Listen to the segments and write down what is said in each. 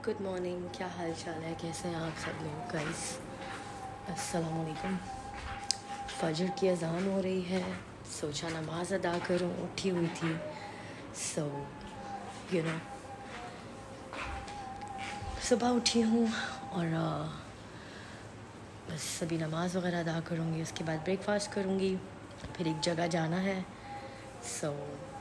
Good morning, क्या हाल चाल है, कैसे हैं आप सब लोग गाइस। अस्सलाम वालेकुम। फजर की अज़ान हो रही है, सोचा नमाज अदा करूं, उठी हुई थी। सो यू नो सुबह उठी हूँ और बस अभी नमाज़ वगैरह अदा करूँगी, उसके बाद ब्रेकफास्ट करूँगी, फिर एक जगह जाना है। सो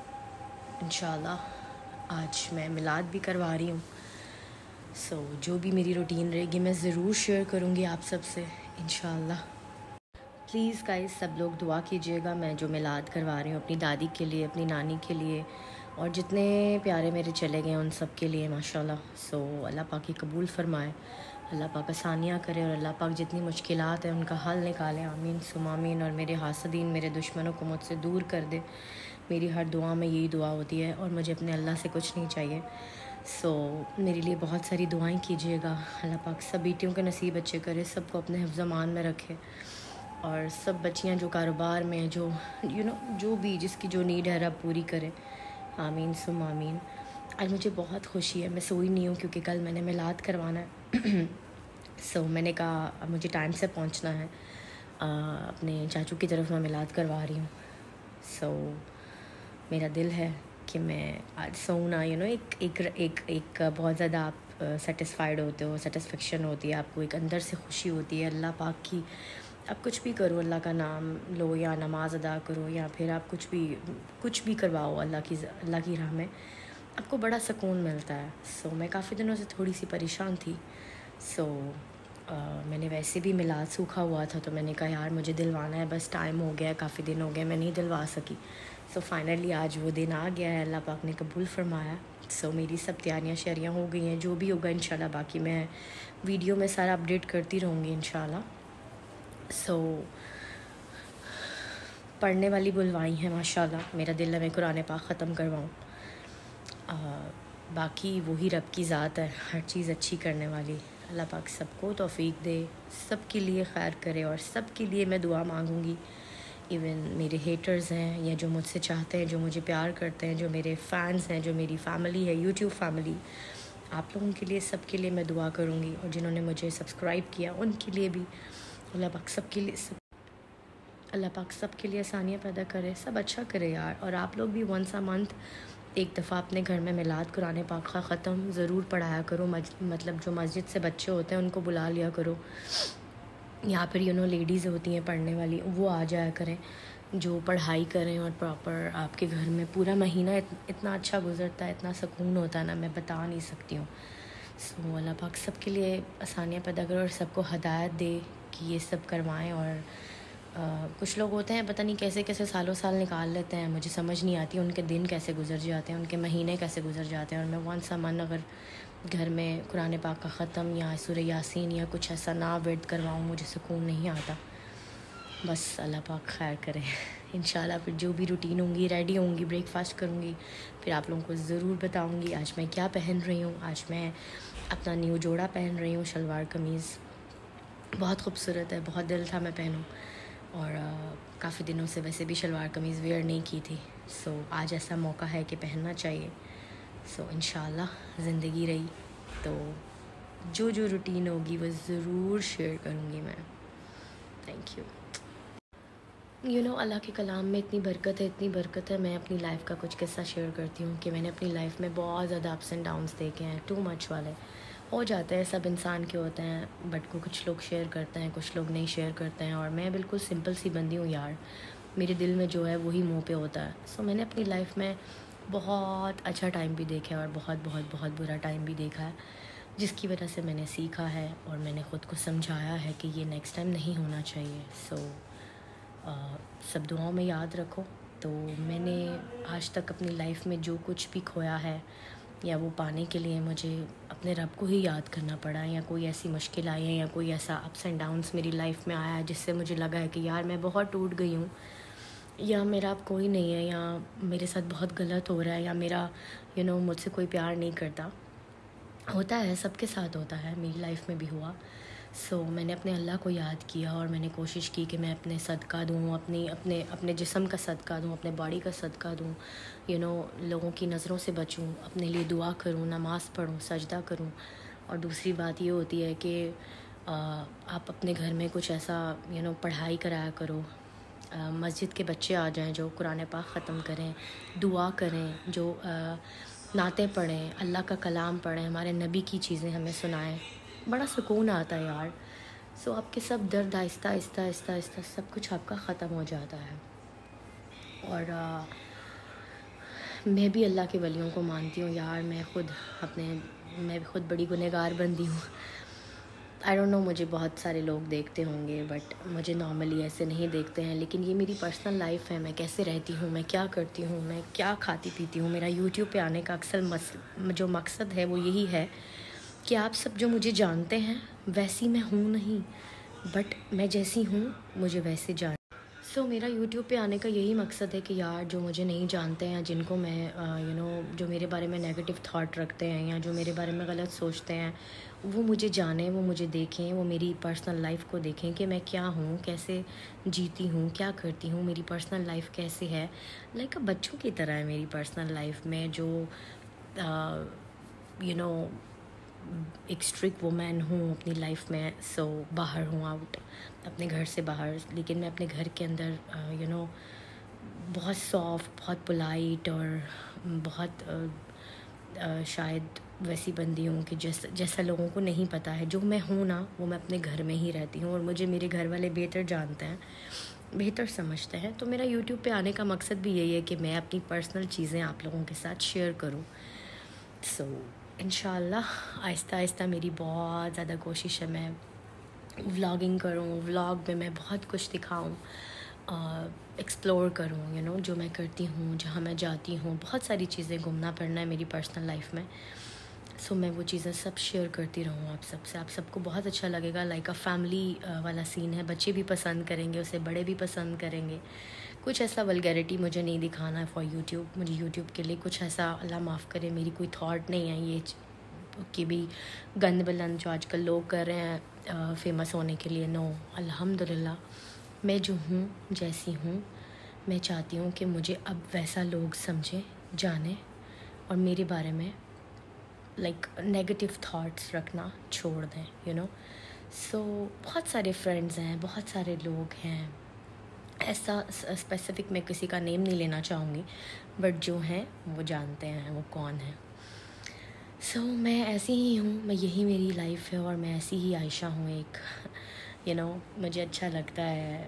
इंशाल्लाह आज मैं मिलाद भी करवा रही हूँ। जो भी मेरी रूटीन रहेगी मैं ज़रूर शेयर करूँगी आप सब से इंशाल्लाह। प्लीज़ गाइस सब लोग दुआ कीजिएगा, मैं जो मिलाद करवा रही हूँ अपनी दादी के लिए, अपनी नानी के लिए और जितने प्यारे मेरे चले गए उन सब के लिए माशाल्लाह। अल्लाह पाक की कबूल फ़रमाए, अल्लाह पाक आसानियाँ करे और अल्लाह पाक जितनी मुश्किलात हैं उनका हल निकाले। आमीन सुम आमीन। और मेरे हासदीन, मेरे दुश्मनों को मुझसे दूर कर दे। मेरी हर दुआ में यही दुआ होती है और मुझे अपने अल्लाह से कुछ नहीं चाहिए। मेरे लिए बहुत सारी दुआएं कीजिएगा। अल्लाह पाक सब बेटियों के नसीब अच्छे करे, सबको अपने हिफ्ज़-ए-मान में रखे और सब बच्चियां जो कारोबार में, जो जो भी जिसकी जो नीड है रब पूरी करे। आमीन सुम आमीन। आज मुझे बहुत खुशी है, मैं सोई नहीं हूँ क्योंकि कल मैंने मिलाद करवाना है। मैंने कहा अब मुझे टाइम से पहुँचना है। अपने चाचू की तरफ मैं मिलाद करवा रही हूँ। मेरा दिल है कि मैं आज सोऊं ना। एक बहुत ज़्यादा आप सेटिस्फाइड होते हो, सेटिस्फेक्शन होती है आपको, एक अंदर से खुशी होती है अल्लाह पाक की। आप कुछ भी करो, अल्लाह का नाम लो या नमाज़ अदा करो या फिर आप कुछ भी करवाओ अल्लाह की राह में, आपको बड़ा सुकून मिलता है। मैं काफ़ी दिनों से थोड़ी सी परेशान थी। मैंने वैसे भी मिलाद सूखा हुआ था तो मैंने कहा यार मुझे दिलवाना है, बस टाइम हो गया, काफ़ी दिन हो गए मैं नहीं दिलवा सकी। फाइनली आज वो दिन आ गया है, अल्लाह पाक ने कबूल फ़रमाया। मेरी सब तैयारियाँ शरियाँ हो गई हैं, जो भी होगा इंशाल्लाह बाकी मैं वीडियो में सारा अपडेट करती रहूँगी इंशाल्लाह। पढ़ने वाली बुलवाई हैं माशाल्लाह, मेरा दिल है मैं कुरान पाक ख़त्म करवाऊँ। बाकी वही रब की ज़ात है हर चीज़ अच्छी करने वाली। अल्लाह पाक सबको तौफ़ीक दे, सब के लिए खैर करे और सब के लिए मैं दुआ मांगूँगी। इवन मेरे हेटर्स हैं या जो मुझसे चाहते हैं, जो मुझे प्यार करते हैं, जो मेरे फ़ैन्स हैं, जो मेरी फ़ैमिली है, यूट्यूब फैमिली, आप लोगों के लिए, सब के लिए मैं दुआ करूँगी। और जिन्होंने मुझे सब्सक्राइब किया उनके लिए भी अल्लाह पाक सब के लिए आसानियाँ पैदा करे, सब अच्छा करे यार। और आप लोग भी वंस अ मंथ एक दफ़ा अपने घर में मिलाद कुरान पाक का ख़त्म ज़रूर पढ़ाया करो। मतलब जो मस्जिद से बच्चे होते हैं उनको बुला लिया करो, या फिर लेडीज़ होती हैं पढ़ने वाली, वो आ जाया करें जो पढ़ाई करें और प्रॉपर आपके घर में पूरा महीना इतना अच्छा गुज़रता है, इतना सुकून होता है ना, मैं बता नहीं सकती हूँ। अल्लाह पाक सब के लिए आसानियाँ पैदा करे और सबको हदायत दे कि ये सब करवाएं। और कुछ लोग होते हैं पता नहीं कैसे कैसे सालों साल निकाल लेते हैं, मुझे समझ नहीं आती उनके दिन कैसे गुजर जाते हैं, उनके महीने कैसे गुजर जाते हैं। और मैं वंस अ मंथ अगर घर में कुरान पाक का ख़त्म या सूरह यासीन या कुछ ऐसा ना वर्द करवाऊँ, मुझे सुकून नहीं आता। बस अल्लाह पाक खैर करे। इंशाल्लाह फिर जो भी रूटीन होंगी, रेडी होंगी, ब्रेकफास्ट करूँगी, फिर आप लोगों को ज़रूर बताऊँगी आज मैं क्या पहन रही हूँ। आज मैं अपना न्यू जोड़ा पहन रही हूँ, शलवार कमीज़ बहुत खूबसूरत है, बहुत दिल था मैं पहनूँ और काफ़ी दिनों से वैसे भी शलवार कमीज़ वेयर नहीं की थी। आज ऐसा मौका है कि पहनना चाहिए। इंशाल्लाह ज़िंदगी रही तो जो रूटीन होगी वो ज़रूर शेयर करूँगी मैं। Thank you. अल्लाह के कलाम में इतनी बरकत है। मैं अपनी लाइफ का कुछ किस्सा शेयर करती हूँ कि मैंने अपनी लाइफ में बहुत ज़्यादा अप्स एंड डाउन्स देखे हैं, टू मच वाले हो जाते हैं, सब इंसान के होते हैं, बट को कुछ लोग शेयर करते हैं, कुछ लोग नहीं शेयर करते हैं। और मैं बिल्कुल सिंपल सी बंदी हूँ यार, मेरे दिल में जो है वही मुंह पे होता है। मैंने अपनी लाइफ में बहुत अच्छा टाइम भी देखा है और बहुत बुरा टाइम भी देखा है, जिसकी वजह से मैंने सीखा है और मैंने ख़ुद को समझाया है कि ये नेक्स्ट टाइम नहीं होना चाहिए। सब दुआओं में याद रखो। तो मैंने आज तक अपनी लाइफ में जो कुछ भी खोया है या वो पाने के लिए मुझे अपने रब को ही याद करना पड़ा, या कोई ऐसी मुश्किल आई है या कोई ऐसा अप्स एंड डाउन्स मेरी लाइफ में आया है जिससे मुझे लगा है कि यार मैं बहुत टूट गई हूँ, या मेरा अब कोई नहीं है, या मेरे साथ बहुत गलत हो रहा है, या मेरा मुझसे कोई प्यार नहीं करता। होता है, सबके साथ होता है, मेरी लाइफ में भी हुआ। मैंने अपने अल्लाह को याद किया और मैंने कोशिश की कि मैं अपने सदका दूँ, अपने जिस्म का सदका दूँ, अपने बॉडी का सदका दूँ, लोगों की नज़रों से बचूँ, अपने लिए दुआ करूँ, नमाज़ पढ़ूँ, सजदा करूँ और दूसरी बात ये होती है कि आप अपने घर में कुछ ऐसा पढ़ाई कराया करो। मस्जिद के बच्चे आ जाएं जो कुरान पाक ख़त्म करें, दुआ करें, जो नाते पढ़ें, अल्लाह का कलाम पढ़ें, हमारे नबी की चीज़ें हमें सुनाएं। बड़ा सुकून आता है यार। सो आपके सब दर्द आहिस्ता आहिस्ता आहिस्ता आहिस्ता सब कुछ आपका ख़त्म हो जाता है। और मैं भी अल्लाह के वलियों को मानती हूँ यार। मैं खुद बड़ी गुनहगार बंदी हूँ। आई डोंट नो, मुझे बहुत सारे लोग देखते होंगे बट मुझे नॉर्मली ऐसे नहीं देखते हैं। लेकिन ये मेरी पर्सनल लाइफ है, मैं कैसे रहती हूँ, मैं क्या करती हूँ, मैं क्या खाती पीती हूँ। मेरा यूट्यूब पे आने का अक्सर जो मकसद है वो यही है कि आप सब जो मुझे जानते हैं वैसी मैं हूँ नहीं, बट मैं जैसी हूँ मुझे वैसे जान। सो मेरा यूट्यूब पे आने का यही मकसद है कि यार जो मुझे नहीं जानते हैं, जिनको मैं जो मेरे बारे में नेगेटिव थॉट रखते हैं या जो मेरे बारे में गलत सोचते हैं, वो मुझे जानें, वो मुझे देखें, वो मेरी पर्सनल लाइफ को देखें कि मैं क्या हूँ, कैसे जीती हूँ, क्या करती हूँ, मेरी पर्सनल लाइफ कैसे है। लाइक बच्चों की तरह है मेरी पर्सनल लाइफ में, जो यू नो एक स्ट्रिक्ट वुमेन हूँ अपनी लाइफ में। सो बाहर हूँ, आउट, अपने घर से बाहर, लेकिन मैं अपने घर के अंदर बहुत सॉफ्ट, बहुत पोलाइट और बहुत शायद वैसी बंदी हूँ कि जैसा लोगों को नहीं पता है। जो मैं हूँ ना, वो मैं अपने घर में ही रहती हूँ और मुझे मेरे घर वाले बेहतर जानते हैं, बेहतर समझते हैं। तो मेरा यूट्यूब पे आने का मकसद भी यही है कि मैं अपनी पर्सनल चीज़ें आप लोगों के साथ शेयर करूँ। सो इंशाल्लाह आहिस्ता आहिस्ता मेरी बहुत ज़्यादा कोशिश है मैं व्लॉगिंग करूँ, व्लॉग में मैं बहुत कुछ दिखाऊँ, एक्सप्लोर करूँ, जो मैं करती हूँ, जहाँ मैं जाती हूँ। बहुत सारी चीज़ें, घूमना फिरना है मेरी पर्सनल लाइफ में। सो मैं वो चीज़ें सब शेयर करती रहूँ आप सबसे। आप सबको बहुत अच्छा लगेगा। लाइक अ फैमिली वाला सीन है, बच्चे भी पसंद करेंगे उसे, बड़े भी पसंद करेंगे। कुछ ऐसा वल्गैरिटी मुझे नहीं दिखाना है फॉर यूट्यूब। मुझे यूट्यूब के लिए कुछ ऐसा, अल्लाह माफ़ करे, मेरी कोई थॉट नहीं है ये कि भी गंद बुलंद जो आजकल लोग कर रहे हैं फेमस होने के लिए। नो, अल्हम्दुलिल्लाह मैं जो हूँ, जैसी हूँ, मैं चाहती हूँ कि मुझे अब वैसा लोग समझें, जाने और मेरे बारे में लाइक नेगेटिव थॉट्स रखना छोड़ दें। सो बहुत सारे फ्रेंड्स हैं, बहुत सारे लोग हैं, ऐसा स्पेसिफिक मैं किसी का नेम नहीं लेना चाहूँगी, बट जो हैं वो जानते हैं वो कौन है। सो मैं ऐसी ही हूँ, मैं यही मेरी लाइफ है और मैं ऐसी ही आयशा हूँ एक। मुझे अच्छा लगता है,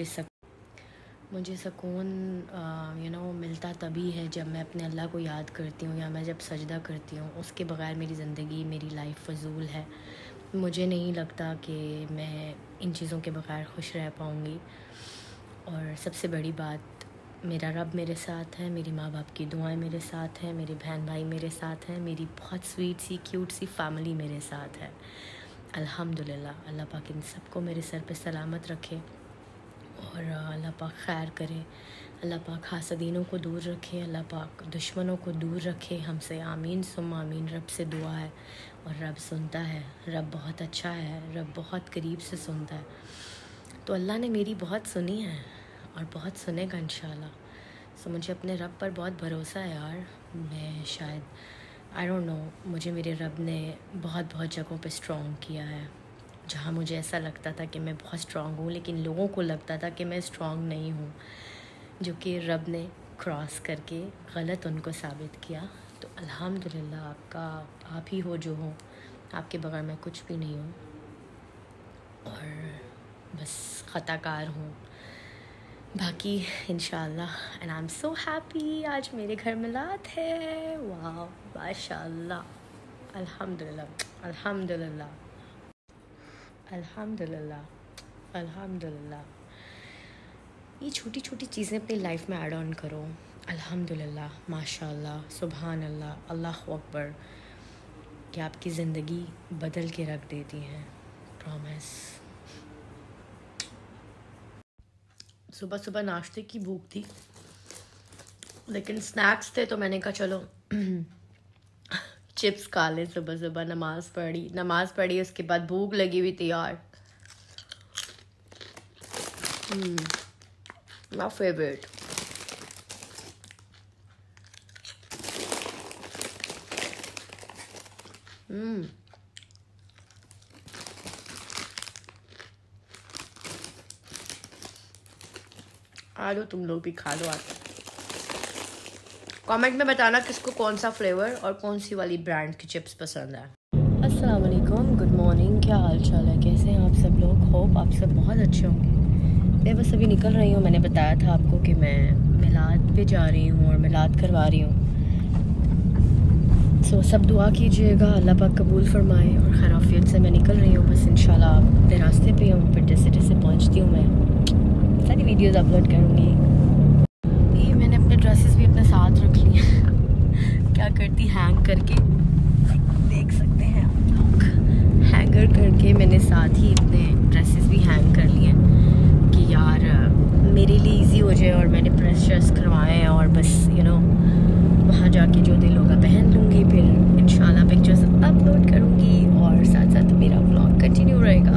मुझे सुकून मिलता तभी है जब मैं अपने अल्लाह को याद करती हूँ या मैं जब सजदा करती हूँ। उसके बग़ैर मेरी ज़िंदगी, मेरी लाइफ फ़जूल है। मुझे नहीं लगता कि मैं इन चीज़ों के बग़ैर खुश रह पाऊँगी। और सबसे बड़ी बात, मेरा रब मेरे साथ है, मेरी माँ बाप की दुआएं मेरे साथ हैं, मेरे बहन भाई मेरे साथ हैं, मेरी बहुत स्वीट सी क्यूट सी फैमिली मेरे साथ है। अल्हम्दुलिल्लाह। अल्लाह पाक इन सबको मेरे सर पे सलामत रखे और अल्लाह पाक खैर करे। अल्लाह पाक हासदीनों को दूर रखे, अल्लाह पाक दुश्मनों को दूर रखे हमसे। आमीन सुम्मा आमीन। रब से दुआ है और रब सुनता है। रब बहुत अच्छा है, रब बहुत करीब से सुनता है। तो अल्लाह ने मेरी बहुत सुनी है और बहुत सुनेगा इंशाल्लाह। सो मुझे अपने रब पर बहुत भरोसा है यार। मैं शायद, आई डोंट नो, मुझे मेरे रब ने बहुत बहुत जगहों पे स्ट्रॉन्ग किया है, जहाँ मुझे ऐसा लगता था कि मैं बहुत स्ट्रॉन्ग हूँ लेकिन लोगों को लगता था कि मैं स्ट्रॉन्ग नहीं हूँ, जो कि रब ने क्रॉस करके गलत उनको साबित किया। तो अल्हम्दुलिल्लाह, आप ही हो जो हो, आपके बगैर मैं कुछ भी नहीं हूँ और बस ख़ताकार हूँ। बाकी इंशाल्लाह, and I am so happy. आज मेरे घर मिलाद है। वाह, माशाल्लाह, अल्हम्दुलिल्लाह अल्हम्दुलिल्लाह अल्हम्दुलिल्लाह अल्हम्दुलिल्लाह। ये छोटी छोटी चीज़ें अपनी लाइफ में ऐड ऑन करो। अल्हम्दुलिल्लाह, माशाल्लाह, सुभान अल्लाह, अल्लाह अकबर, कि आपकी ज़िंदगी बदल के रख देती हैं। प्रॉमिस। सुबह सुबह नाश्ते की भूख थी लेकिन स्नैक्स थे तो मैंने कहा चलो चिप्स खा लें। सुबह सुबह नमाज़ पढ़ी उसके बाद भूख लगी हुई थी यार। My favourite. आ लो तुम लोग भी खा लो आके। कमेंट में बताना किसको कौन सा फ्लेवर और कौन सी वाली ब्रांड की चिप्स पसंद है। अस्सलाम वालेकुम, गुड मॉर्निंग, क्या हाल चाल है, कैसे हैं आप सब लोग? होप आप सब बहुत अच्छे होंगे। मैं बस अभी निकल रही हूँ। मैंने बताया था आपको कि मैं मिलाद पे जा रही हूँ और मिलाद करवा रही हूँ। सो सब दुआ कीजिएगा, अल्लाह पाक कबूल फरमाए। और खैराफियत से मैं निकल रही हूँ, बस इंशाल्लाह अपने रास्ते पे हूँ। फिर जैसे जैसे पहुँचती हूँ मैं सारी वीडियोज़ अपलोड करूँगी। ये मैंने अपने ड्रेसेस भी अपने साथ रख ली हैं क्या करती, हैंग करके देख सकते हैं आप लोग। हैंगर करके मैंने साथ ही अपने ड्रेसेस भी हैंग कर लिए कि यार मेरे लिए इजी हो जाए। और मैंने प्रेस श्रेस करवाए हैं और बस वहाँ जाके जो दिल होगा पहन लूँगी। फिर इंशाल्लाह पिक्चर्स अपलोड करूँगी और साथ साथ मेरा व्लॉग कंटिन्यू रहेगा।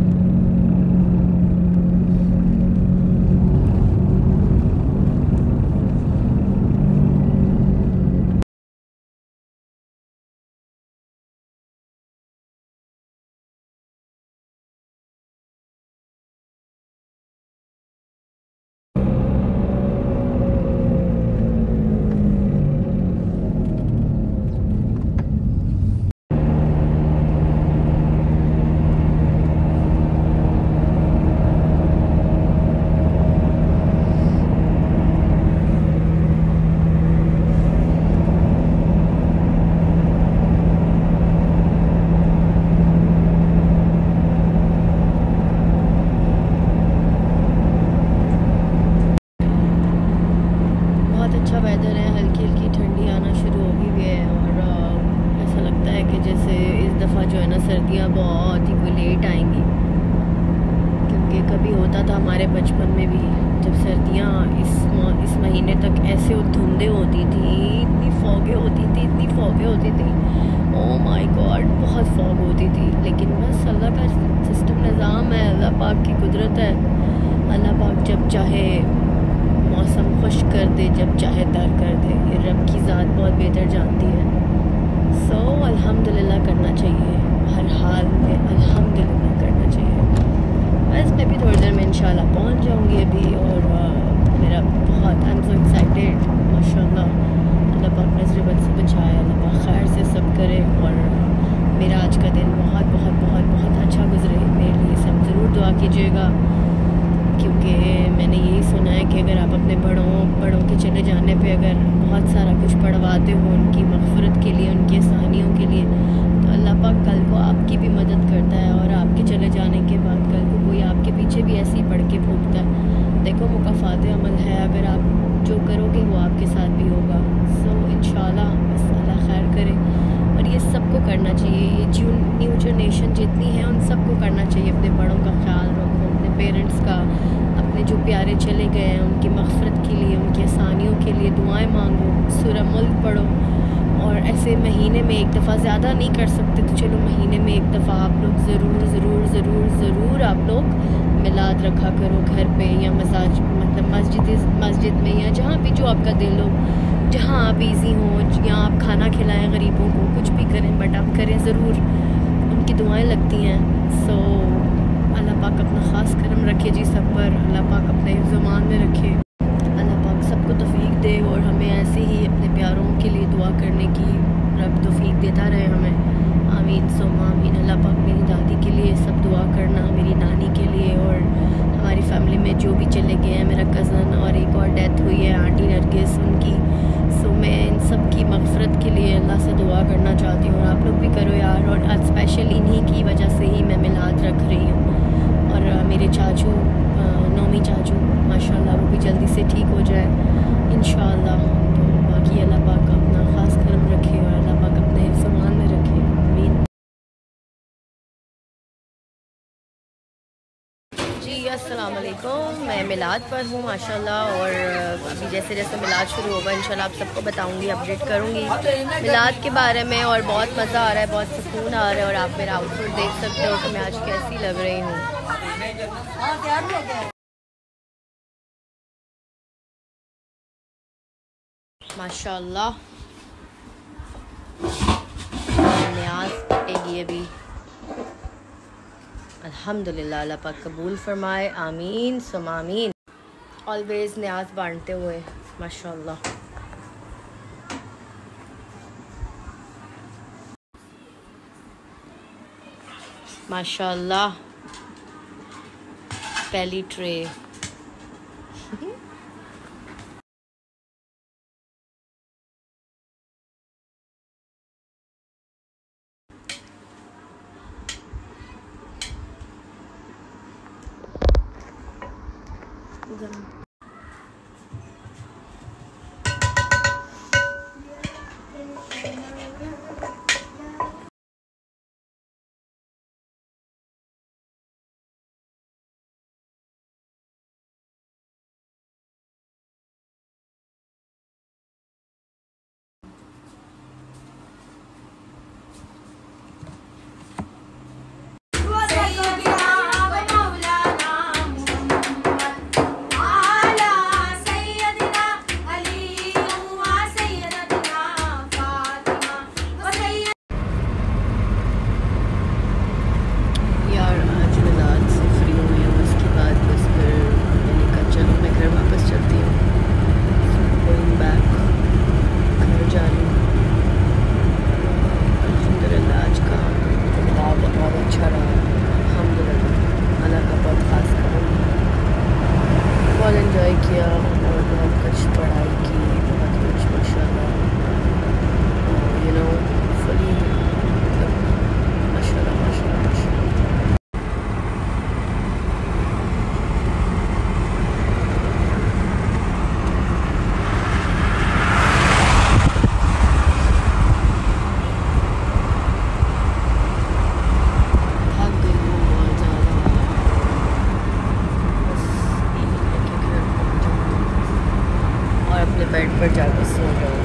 अच्छा वेदर है, हल्की हल्की ठंडी आना शुरू हो गई है। और ऐसा लगता है कि जैसे इस दफ़ा जो है ना सर्दियाँ बहुत ही लेट आएंगी, क्योंकि कभी होता था हमारे बचपन में भी जब सर्दियाँ इस महीने तक ऐसे धुंधे होती थी, इतनी फॉगे होती थी, इतनी फॉगे होती थी, ओह माय गॉड बहुत फॉग होती थी। लेकिन बस अल्लाह का सिस्टम निज़ाम है, अल्लाह पाक की कुदरत है। अल्लाह पाक जब चाहे मौसम खुश कर दे, जब चाहे तर कर दे, ये रब की ज़ात बहुत बेहतर जानती है। सो अल्हम्दुलिल्लाह करना चाहिए, हर हाल में अल्हम्दुलिल्लाह करना चाहिए। बस मैं भी थोड़ी देर में इंशाल्लाह पहुंच जाऊंगी अभी। और मेरा बहुत आई एम सो एक्साइटेड, माशाल्लाह। अल्लाह पाक नज़र बद से बचाए, अल्लाह पाक खैर से सब करे और मेरा आज का दिन बहुत बहुत बहुत बहुत अच्छा गुजरे। मेरे लिए सब ज़रूर दुआ कीजिएगा, क्योंकि मैंने यही सुना है कि अगर आप अपने बड़ों के चले जाने पे अगर बहुत सारा कुछ पढ़वाते हो उनकी मग़फ़िरत के लिए, उनकी आसानियों के लिए, तो अल्लाह पाक कल को आपकी भी मदद करता है। और आपके चले जाने के बाद कल को कोई आपके पीछे भी ऐसे ही पढ़ के फूंकता है। देखो मुकाफ़ात अमल है, अगर आप जो करोगे वो आपके साथ भी होगा। सो इंशाल्लाह बस अल्लाह खैर करे। और ये सबको करना चाहिए, ये न्यू जनरेशन जितनी है उन सबको करना चाहिए। अपने बड़ों का ख्याल रखो, अपने पेरेंट्स का, अपने जो प्यारे चले गए हैं उनकी मग़फ़िरत के लिए, उनकी आसानियों के लिए दुआएं मांगो, सूरह मुल्क पढ़ो। और ऐसे महीने में एक दफ़ा, ज़्यादा नहीं कर सकते तो चलो महीने में एक दफ़ा आप लोग ज़रूर ज़रूर ज़रूर ज़रूर आप लोग मिलाद रखा करो घर पे या मस्जिद में या जहाँ भी जो आपका दिल हो, जहाँ आप इजी हो, या आप खाना खिलाएं गरीबों को, कुछ भी करें बट आप करें ज़रूर, उनकी दुआएं लगती हैं। सो अल्लाह पाक अपना ख़ास करम रखे जी सब पर, अल्लाह पाक अपने ज़ुबान में रखे, अल्लाह पाक सबको तौफीक दे और हमें ऐसे ही अपने प्यारों के लिए दुआ करने की रब तौफीक देता रहे हमें। आमीन सुम्मा आमीन। अल्लाह पाक मेरी दादी के लिए सब दुआ करना, मेरी नानी के लिए, और हमारी फैमिली में जो भी चले गए हैं, मेरा कज़न और एक और डेथ हुई है आंटी नरगिस उनकी। सो मैं इन सब की मग़फ़िरत के लिए अल्लाह से दुआ करना चाहती हूँ और आप लोग भी करो यार। और आज स्पेशल इन्हीं की वजह से ही मैं मिलाद रख रही हूँ। और मेरे चाचू नौमी चाचू माशाल्लाह वो भी जल्दी से ठीक हो जाए इंशाल्लाह। तो बाकी अल्लाह पाक अपना ख़ास करम रखे और अल्लाह पाक अपने ज़ुबान में रखे, आमीन। जी अस्सलाम वालेकुम, मैं मिलाद पर हूँ माशाल्लाह। और अभी जैसे जैसे मिलाद शुरू होगा इंशाल्लाह आप सबको बताऊँगी, अपडेट करूँगी मिलाद के बारे में। और बहुत मज़ा आ रहा है, बहुत सुकून आ रहा है। और आप मेरा आउटफिट देख सकते हो कि मैं आज कैसी लग रही हूँ। माशाल्लाह न्याज़ पटेगी अभी, अल्हम्दुलिल्लाह। अल्लाह पाक कबूल फरमाए, आमीन सुम आमीन। ऑलवेज न्याज बांटते हुए माशाल्लाह। माशाल्लाह पहली ट्रे। बेड पर जाकर सो जाऊँ।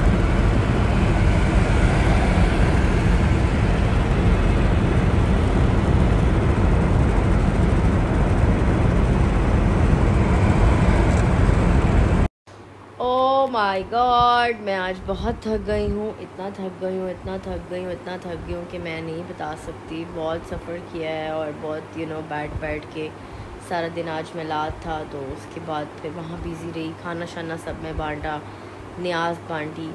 ओह माय गॉड, मैं आज बहुत थक गई हूँ, इतना थक गई हूँ, इतना थक गई हूँ, इतना थक गई हूँ कि मैं नहीं बता सकती। बहुत सफ़र किया है और बहुत बैठ के सारा दिन आज मिलाद था, तो उसके बाद फिर वहाँ बिज़ी रही, खाना शाना सब में बांटा, न्याज बांटी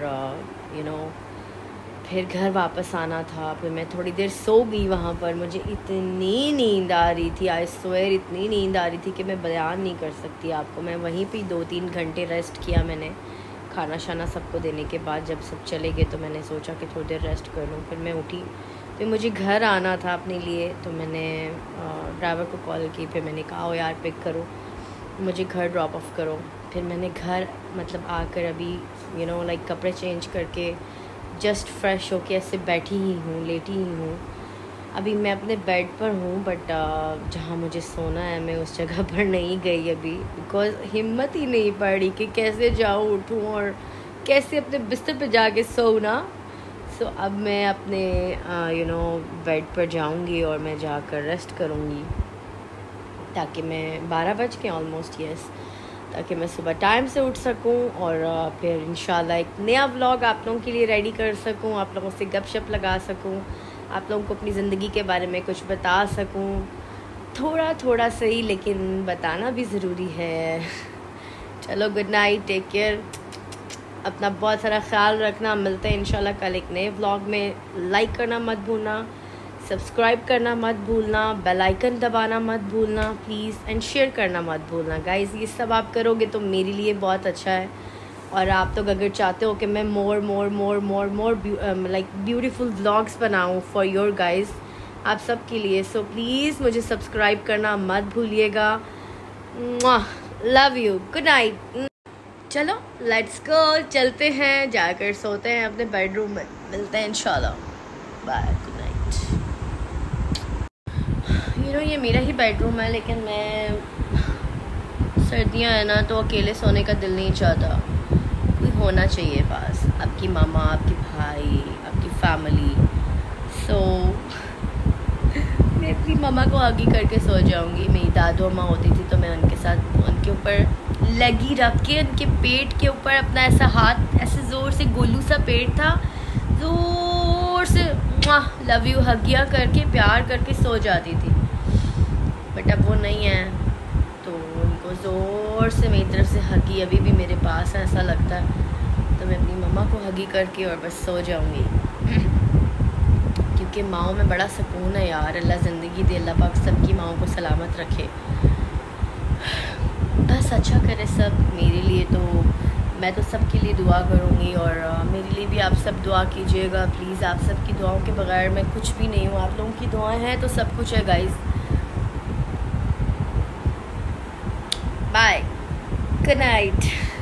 और फिर घर वापस आना था। फिर मैं थोड़ी देर सो गई वहाँ पर। मुझे इतनी नींद आ रही थी, आई स्वेयर इतनी नींद आ रही थी कि मैं बयान नहीं कर सकती आपको। मैं वहीं पे 2-3 घंटे रेस्ट किया मैंने, खाना शाना सबको देने के बाद जब सब चले गए तो मैंने सोचा कि थोड़ी देर रेस्ट कर लूँ। फिर मैं उठी, फिर मुझे घर आना था अपने लिए, तो मैंने ड्राइवर को कॉल की। फिर मैंने कहा यार पिक करो, मुझे घर ड्रॉप ऑफ करो। फिर मैंने घर आकर अभी लाइक कपड़े चेंज करके जस्ट फ्रेश होके ऐसे बैठी ही हूँ, लेटी ही हूँ। अभी मैं अपने बेड पर हूँ, बट जहाँ मुझे सोना है मैं उस जगह पर नहीं गई अभी, बिकॉज़ हिम्मत ही नहीं पड़ रही कि कैसे जाऊँ, उठूँ और कैसे अपने बिस्तर पे जाके सोऊँ ना। सो अब मैं अपने बेड पर जाऊँगी और मैं जाकर रेस्ट करूँगी, ताकि मैं 12 बज के ऑलमोस्ट ताकि मैं सुबह टाइम से उठ सकूं और फिर इंशाल्लाह एक नया व्लॉग आप लोगों के लिए रेडी कर सकूं, आप लोगों से गपशप लगा सकूं, आप लोगों को अपनी ज़िंदगी के बारे में कुछ बता सकूं, थोड़ा थोड़ा सही, लेकिन बताना भी ज़रूरी है। चलो गुड नाइट, टेक केयर, अपना बहुत सारा ख्याल रखना। मिलते हैं इंशाल्लाह कल एक नए व्लॉग में। लाइक करना मत भूलना, सब्सक्राइब करना मत भूलना, बेल आइकन दबाना मत भूलना प्लीज़, एंड शेयर करना मत भूलना गाइज़। ये सब आप करोगे तो मेरे लिए बहुत अच्छा है। और आप तो अगर चाहते हो कि मैं मोर लाइक ब्यूटीफुल व्लॉग्स बनाऊँ फॉर योर गाइज़, आप सब के लिए, सो प्लीज़ मुझे सब्सक्राइब करना मत भूलिएगा। Love you, good night. चलो लेट्स गो, चलते हैं, जाकर सोते हैं अपने बेडरूम में। मिलते हैं इंशाल्लाह, बाय, गुड नाइट। ये मेरा ही बेडरूम है, लेकिन मैं सर्दियाँ है ना, तो अकेले सोने का दिल नहीं चाहता, कोई होना चाहिए पास, आपकी मामा, आपके भाई, आपकी फैमिली। सो मैं अपनी मामा को आगे करके सो जाऊँगी। मेरी दादू अम्मा होती थी तो मैं उनके साथ उनके ऊपर लगी रख के, उनके पेट के ऊपर अपना ऐसा हाथ, ऐसे ज़ोर से, गोलू सा पेट था, ज़ोर से लव यू हगिया करके, प्यार करके सो जाती थी। बट अब वो नहीं है, तो उनको ज़ोर से मेरी तरफ से हगी अभी भी मेरे पास है, ऐसा लगता है। तो मैं अपनी मम्मा को हगी करके और बस सो जाऊँगी, क्योंकि माँओं में बड़ा सुकून है यार। अल्लाह ज़िंदगी दे, अल्लाह पाक सबकी माँओं को सलामत रखे, बस अच्छा करे सब मेरे लिए। तो मैं तो सबके लिए दुआ करूँगी और मेरे लिए भी आप सब दुआ कीजिएगा प्लीज़। आप सब की दुआओं के बगैर मैं कुछ भी नहीं हूँ, आप लोगों की दुआएं हैं तो सब कुछ है गाइस। Bye, good night.